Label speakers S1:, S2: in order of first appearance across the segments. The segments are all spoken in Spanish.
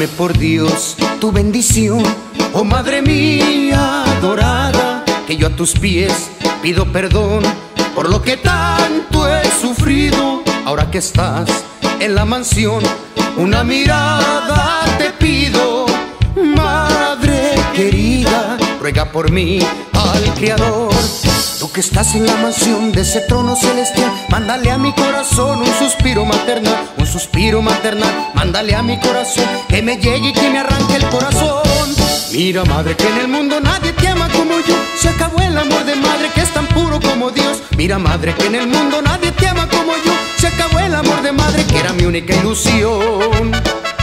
S1: Dame por Dios tu bendición, oh Madre mía adorada, que yo a tus pies pido perdón por lo que tanto he sufrido. Ahora que estás en la mansión, una mirada te pido. Madre querida, ruega por mí al Creador. Tú que estás en la mansión de ese trono celestial, mándale a mi corazón un suspiro maternal, un suspiro maternal. Mándale a mi corazón que me llegue y que me arranque el corazón. Mira, madre, que en el mundo nadie te ama como yo. Se acabó el amor de madre que es tan puro como Dios. Mira, madre, que en el mundo nadie te ama como yo. Se acabó el amor de madre que era mi única ilusión.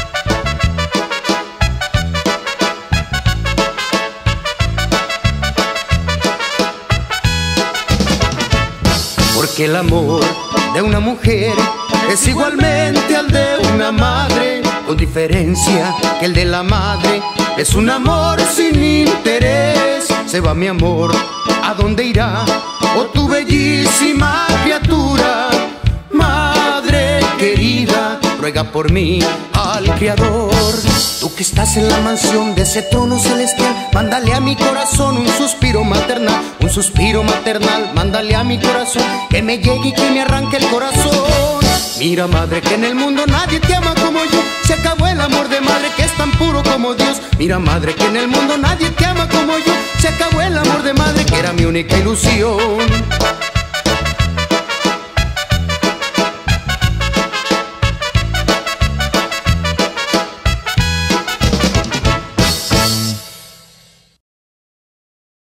S1: Porque el amor de una mujer es igualmente al de una madre, con diferencia que el de la madre es un amor sin interés. Se va mi amor, ¿a dónde irá? Oh, tu bellísima criatura. Madre querida, ruega por mí al Creador. Tú que estás en la mansión de ese trono celestial, mándale a mi corazón un suspiro maternal, un suspiro maternal. Mándale a mi corazón que me llegue y que me arranque el corazón. Mira, madre, que en el mundo nadie te ama como yo. Se acabó el amor de madre que es tan puro como Dios. Mira, madre, que en el mundo nadie te ama como yo. Se acabó el amor de madre que era mi única ilusión.